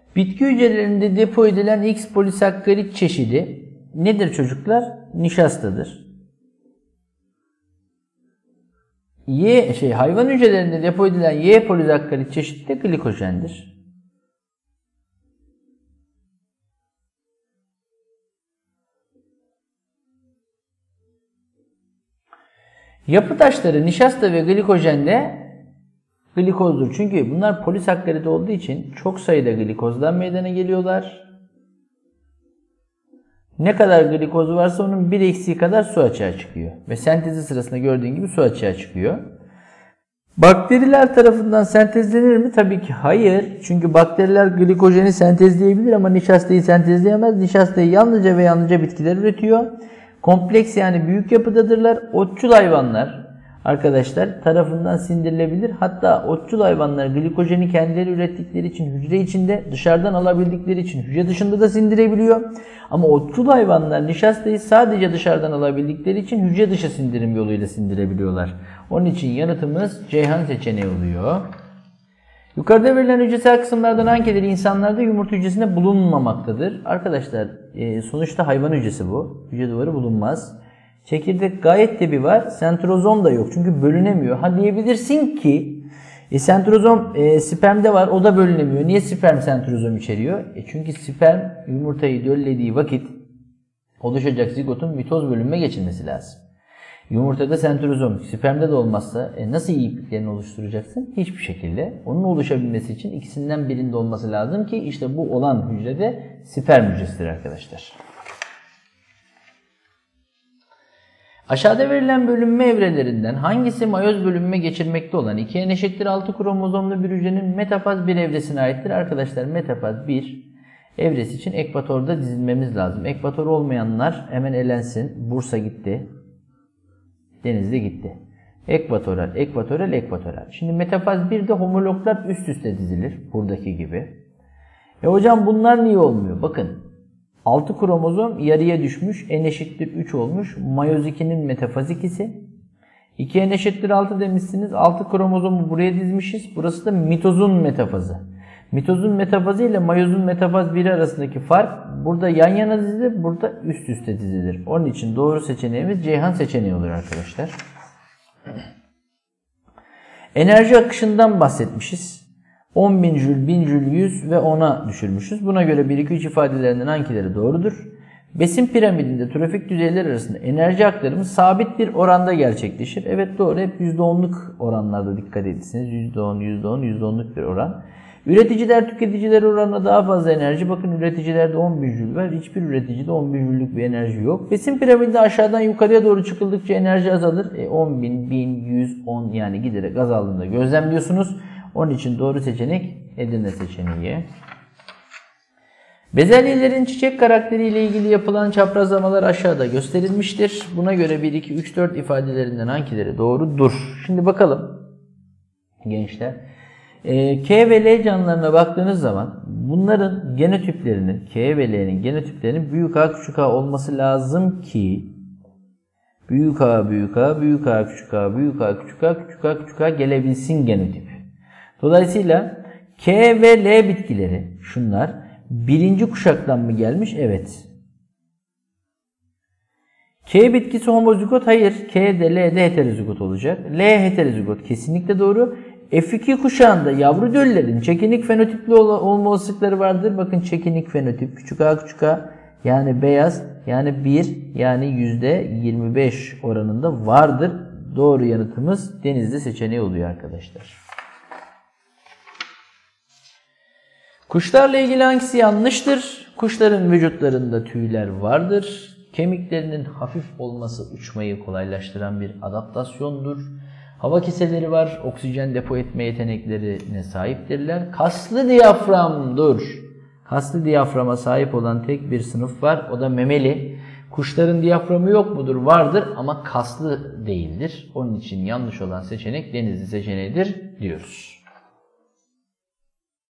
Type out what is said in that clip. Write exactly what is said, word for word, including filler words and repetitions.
Bitki hücrelerinde depo edilen X polisakkarit çeşidi nedir çocuklar? Nişastadır. Y şey hayvan hücrelerinde depo edilen Y polisakkarit çeşidi de glikojendir. Yapı taşları nişasta ve glikojende glikozdur. Çünkü bunlar polisakkarit olduğu için çok sayıda glikozdan meydana geliyorlar. Ne kadar glikoz varsa onun bir eksiği kadar su açığa çıkıyor. Ve sentezi sırasında gördüğün gibi su açığa çıkıyor. Bakteriler tarafından sentezlenir mi? Tabii ki hayır. Çünkü bakteriler glikojeni sentezleyebilir ama nişastayı sentezleyemez. Nişastayı yalnızca ve yalnızca bitkiler üretiyor. Kompleks yani büyük yapıdadırlar. Otçul hayvanlar arkadaşlar tarafından sindirilebilir. Hatta otçul hayvanlar glikojeni kendileri ürettikleri için hücre içinde, dışarıdan alabildikleri için hücre dışında da sindirebiliyor. Ama otçul hayvanlar nişastayı sadece dışarıdan alabildikleri için hücre dışı sindirim yoluyla sindirebiliyorlar. Onun için yanıtımız Ceyhan seçeneği oluyor. Yukarıda verilen hücresel kısımlardan hangileri insanlarda yumurta hücresinde bulunmamaktadır? Arkadaşlar sonuçta hayvan hücresi bu. Hücre duvarı bulunmaz. Çekirdek gayet tabi var. Sentrozom da yok. Çünkü bölünemiyor. Ha diyebilirsin ki e, sentrozom e, spermde var. O da bölünemiyor. Niye sperm sentrozom içeriyor? E, çünkü sperm yumurtayı döllediği vakit oluşacak zigotun mitoz bölünme geçirmesi lazım. Yumurtada sentrozom, spermde de olmazsa e, nasıl ipliklerini oluşturacaksın? Hiçbir şekilde. Onun oluşabilmesi için ikisinden birinde olması lazım ki işte bu olan hücrede sperm hücresidir arkadaşlar. Aşağıda verilen bölünme evrelerinden hangisi mayoz bölünme geçirmekte olan iki en eşittir altı kromozomlu bir hücrenin metafaz bir evresine aittir? Arkadaşlar metafaz bir evresi için ekvatorda dizilmemiz lazım. Ekvator olmayanlar hemen elensin. Bursa gitti. Denizli gitti. Ekvatoral, ekvatoral, ekvatoral. Şimdi metafaz birde homologlar üst üste dizilir. Buradaki gibi. E hocam bunlar niye olmuyor? Bakın. altı kromozom yarıya düşmüş. N eşittir üç olmuş. Mayoz ikinin metafaz ikisi. iki N eşittir altı demişsiniz. altı kromozomu buraya dizmişiz. Burası da mitozun metafazı. Mitozun metafazı ile mayozun metafaz biri arasındaki fark burada yan yana dizilir. Burada üst üste dizilir. Onun için doğru seçeneğimiz Ceyhan seçeneği olur arkadaşlar. Enerji akışından bahsetmişiz. on bin jül, bin jül, yüz ve ona düşürmüşüz. Buna göre bir iki üç ifadelerinden hangileri doğrudur? Besin piramidinde trofik düzeyler arasında enerji aktarımı sabit bir oranda gerçekleşir. Evet doğru. Hep yüzde onluk oranlarda dikkat etsiniz. yüzde on, yüzde on, yüzde onluk bir oran. Üreticiler tüketiciler oranına daha fazla enerji. Bakın üreticilerde on bin jül var. Hiçbir üreticide on bin jüllük bir enerji yok. Besin piramidinde aşağıdan yukarıya doğru çıkıldıkça enerji azalır. E on bin, bin, yüz, on yani giderek azaldığında gözlemliyorsunuz. Onun için doğru seçenek Edirne seçeneği. Bezelyelerin çiçek karakteriyle ilgili yapılan çaprazlamalar aşağıda gösterilmiştir. Buna göre bir, iki, üç, dört ifadelerinden hangileri doğrudur? Şimdi bakalım gençler. E, K ve L canlılarına baktığınız zaman bunların genotiplerinin, K ve L'nin genotiplerinin büyük A küçük A olması lazım ki büyük A büyük A, büyük A küçük A, büyük A küçük A, küçük A küçük A gelebilsin genotip. Dolayısıyla K ve L bitkileri şunlar birinci kuşaktan mı gelmiş? Evet. K bitkisi homozigot? Hayır. K de L de heterozigot olacak. L heterozigot kesinlikle doğru. F iki kuşağında yavru döllerin çekinik fenotipli olma olasılıkları vardır. Bakın çekinik fenotip küçük a küçük a yani beyaz yani bir yani yüzde yirmi beş oranında vardır. Doğru yanıtımız Denizli seçeneği oluyor arkadaşlar. Kuşlarla ilgili hangisi yanlıştır? Kuşların vücutlarında tüyler vardır. Kemiklerinin hafif olması uçmayı kolaylaştıran bir adaptasyondur. Hava keseleri var. Oksijen depo etme yeteneklerine sahiptirler. Kaslı diyaframdır. Kaslı diyaframa sahip olan tek bir sınıf var. O da memeli. Kuşların diyaframı yok mudur? Vardır ama kaslı değildir. Onun için yanlış olan seçenek Denizli seçeneğidir diyoruz.